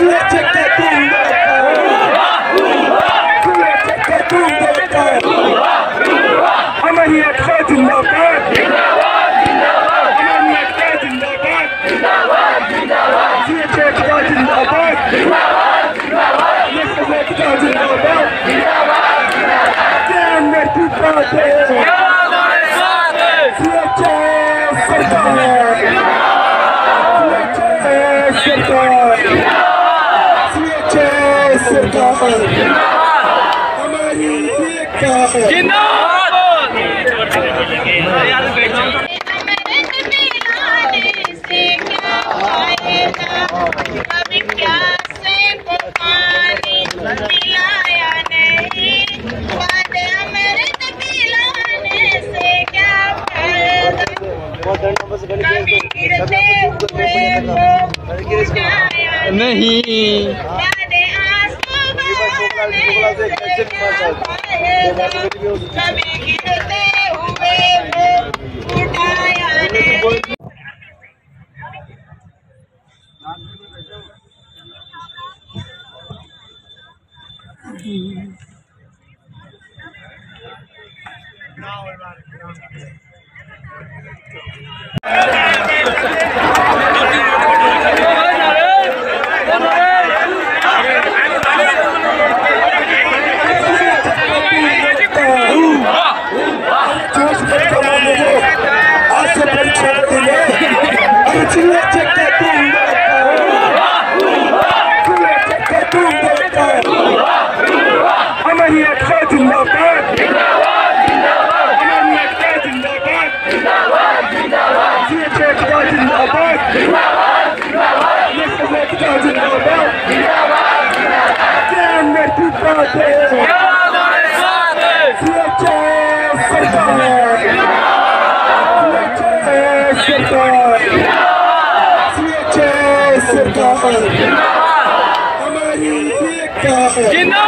हमारी एकता जिंदाबाद, हमारी एकता जिंदाबाद, एकता जिंदाबाद, एकता जिंदाबाद, मृत्यु पाते सरकार हमारी एकता कभी प्यासे को पानी पिलाया नहीं, वादे अमृत पिलाने से क्या फायदा, कभी गिरते हुए को उठाया नहीं, वादे आंसू बहाने से क्या फायदा, कभी गिरते हुए को उठाया नहीं। हमारी एकता जिंदाबाद, हमारी एकता जिंदाबाद, एकता जिंदाबाद, एकता जिंदाबाद, मृत्यु पाते सरकार हमारी एकता